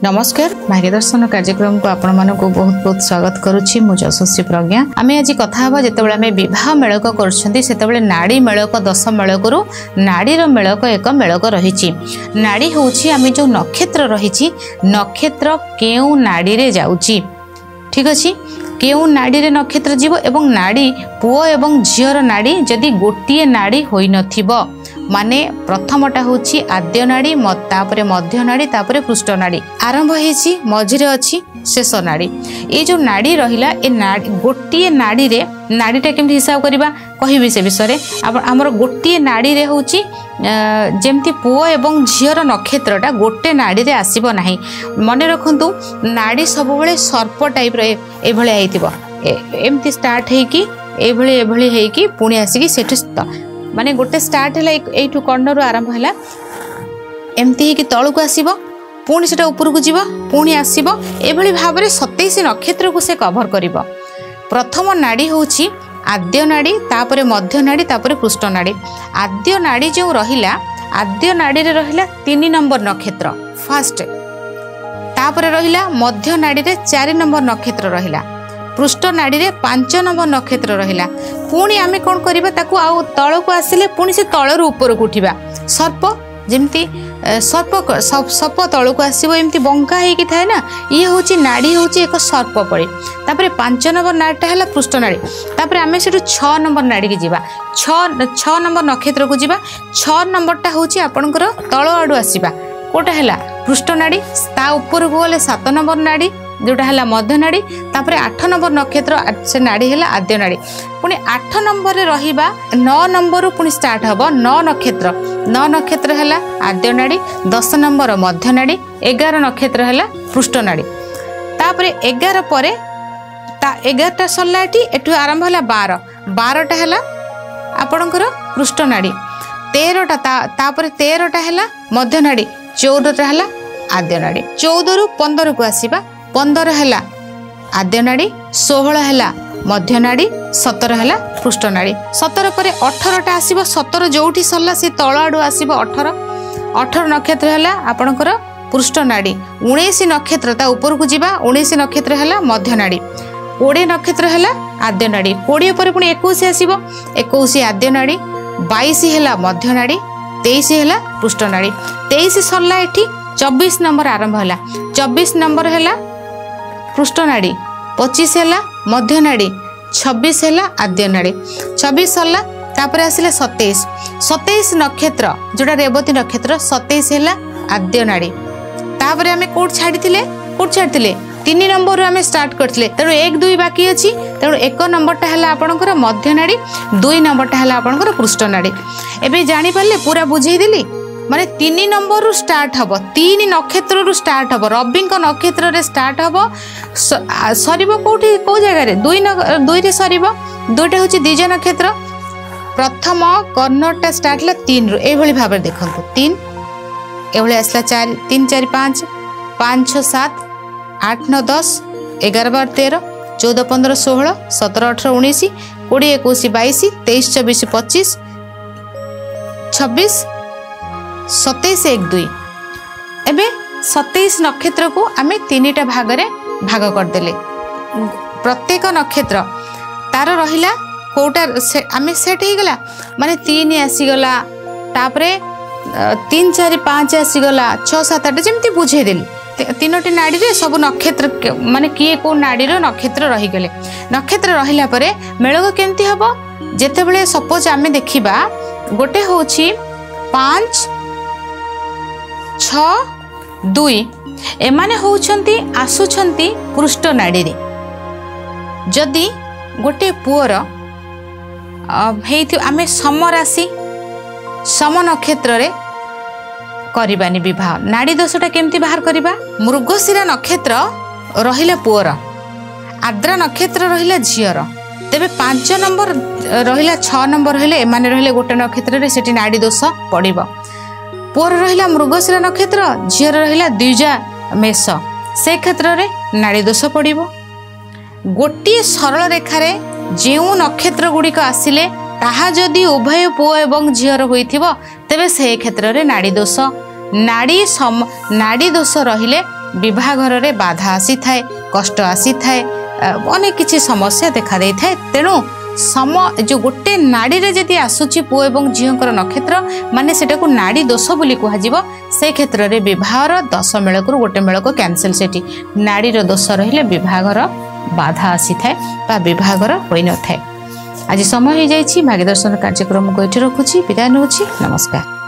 नमस्कार भाग्य दर्शन कार्यक्रम को आपण मानक बहुत बहुत स्वागत करुच्ची मु यशस्वी प्रज्ञा आम आज कथा हवा जितेबाला आम बह मेलक कर नाड़ी मेलक 10 मेलक नाड़ी मेलक एक मेलक रही नाड़ी हूँ आम जो नक्षत्र रही नक्षत्र केउ नाड़ी रे जाउची ठीक अच्छे केउ नाड़ी रे नक्षत्र जीव एवं नाड़ी पुओ एवं झीर नाड़ी जदि गोटे नाड़ी होई नथिबो माने प्रथमटा हूँ आद्य नाड़ी तापरे मध्य नाड़ी तापरे पृष्ठ नाड़ी आरंभ होईची मझिरे अच्छी शेष नाड़ी ये जो नाड़ी रहिला ए नाड़ी गोटे नाड़ी रे नाड़ीटा केमती हिसाब करबा कहबी से विषय आमर गोटे नाड़ी रे हूँ जेमती पुओ एवं झीर नक्षत्रटा गोटे नाड़ी रे आसीबो नाही मन रखंतु नाड़ी सब बेले सर्प टाइप रे ए भले आइतिबो एमती स्टार्ट हेकी ए भले हेकी पुणी आसीकी सेठी माने गोटे स्टार्ट है यू कर्णर आरंभ है एमती ही तलू को आसब पुणी से ऊपर को जीव पुणी आसब एभली भाव में 27 नक्षत्र को से कभर कर प्रथम नाड़ी हूँ आद्य नाड़ी तापरे मध्य नाड़ी तापरे पृष्ठ नाड़ी आद्य नाड़ी जो रहिला आद्य नाड़ी रे रहिला 3 नंबर नक्षत्र फास्ट तापरे रहिला मध्य नाड़ी रे 4 नंबर नक्षत्र रहिला पृष्ठ नाड़ी रे 5 नंबर नक्षत्र रहिला पुणी आमे कोन करिबा ताकू आ तळ को आसिले पुणी से तळर ऊपर को उठिबा सर्प जेमती सर्प तळ को आसीबो एमती बंका हे कि थाए ना ये होची नाड़ी होची एक सर्प पड़े तापरे 5 नंबर नाड़ीटा हला पृष्ठ नाड़ी तापरे आमे सेटु 6 नंबर नाड़ी के जीवा 6 नंबर नक्षत्र को जीवा 6 नंबरटा होची आपनकर तळ आडू आसीबा कोटा हला पृष्ठ नाड़ी ता ऊपर को गले 7 नंबर नाड़ी जोटा है मध्य नाड़ी तापरे 8 नंबर नक्षत्र से नाड़ी है आद्य नाड़ी पुणी 8 नंबर रे रहिबा 9 नंबर पुणी स्टार्ट हबो 9 नक्षत्र है आद्य नाड़ी 10 नंबर मध्य नाड़ी 11 नक्षत्र है पृष्ठ नाड़ी तापरे 11 परे 11टा सरला एठू आरंभ है 12टा है आपणकर पृष्ठ नाड़ी 13टा तापरे 13टा है मध्य नाड़ी 14टा है आद्य नाड़ी 14 रु 15 को आसीबा 15 है आद्य नाड़ी 16 है मध्य नाड़ी 17 है पृष्ठ नाड़ी 17 पर 18टा आसीबो 17 जोठी सरला से तळ आडू आसीबो 18 नक्षत्र है आपणकर पृष्ठ नाड़ी 19 नक्षत्र ता ऊपर को जीवा 19 नक्षत्र है मध्य नाड़ी 20 नक्षत्र है आद्य नाड़ी 20 पर पुणी 21 आसीबो 21 आद्य नाड़ी 22 है मध्य नाड़ी 23 है पृष्ठ नाड़ी 23 सरला एठी 24 नंबर आरंभ है 24 नंबर है पृष्ठ नाड़ी 25 है मध्य नाड़ी 26 है आद्य नाड़ी 26 सरला तापर आसिले 27 नक्षत्र जोटा रेवती नक्षत्र 27 है आद्य नाड़ी तापर आमे कोड छाड़ी 3 नंबर आमे स्टार्ट करथिले तेणु 1 2 बाकी अछि तेणु 1 नंबरटा है आपणकर मध्य नाड़ी 2 नंबरटा है आपणकर पृष्ठ नाड़ी एबे जानि पारले पूरा बुझेई देली माने 3 नंबर रु स्टार्ट हबो 3 नक्षत्र रु स्टार्ट हबो रवि नक्षत्र रे स्टार्ट हबो सरीबो कोठी को जगह रे 2 रे सरीबो 2टा होची द्विज नक्षत्र प्रथम कर्णरटा स्टार्ट ला 3 रु ए भली भाबरे देखंतु 3 एभली आसला 4 3 4 5 5 6 7 8 9 10 11 12 13 14 15 16 17 18 19 20 21 22 23 24 25 26 27 1 2 एबे 27 नक्षत्र को आमे 3टा भाग रे भाग कर देले प्रत्येक नक्षत्र तार रहिला कोटा आमे सेट हे गला माने 3 आसी गला तापरे 3 4 5 आसी गला 6 7 8 जेमती बुझे देली 3टी नाड़ी रे सब नक्षत्र माने किए को नाड़ी रो नक्षत्र रही गले नक्षत्र रहिला परे मेलक केमती हबो जेते बेले सपोज आमे देखिबा गोटे होछि 5 6 2 एमाने होउछंती आसुछंती पृष्ठ नाड़ी रे जदि गोटे पुअर हेइथि आमे सम राशि सम नक्षत्र रे करिबानी विवाह नाड़ी दोषटा केमती बाहर करिबा मृगशिरा नक्षत्र रहिला पुअर आद्रा नक्षत्र रहिला झियर तेबे 5 नंबर रहिला 6 नंबर हेले एमाने रहिले गोटे नक्षत्र रे सेठी नाड़ी दोष पड़िबो पुअर रहिला मृगशिरा नक्षत्र झियर रहिला द्विजा मेष से क्षेत्र रे नाड़ी दोष पड़िबो गोटे सरल रेखा रे जेउ नक्षत्र गुड़िक आसिले ताहा जदि उभय पुओ एवं झीर होइथिबो तेबे से क्षेत्र रे नाड़ी दोष नाड़ी दोष रहिले विवाह घर रे बाधा आसी थाए कष्ट आसी थाए अनेक किछि समस्या देखा दे थाए तेणु जो गोटे नाड़ी रे जदि आसुची पुओ एवं झीओंकर नक्षत्र माने सेटा को नाड़ी दोष बोली कुहाजिबो से क्षेत्र रे विवाहर 10 मेळक गोटे मेळक कैंसिल सेठी नाड़ी रो दोष रहिले विवाहर बाधा आसी थाए बा विवाहर होई न थाए। आज समय हो जाइछि भाग्य दर्शन कार्यक्रम को एठी रखुछि विदाय नउछि नमस्कार।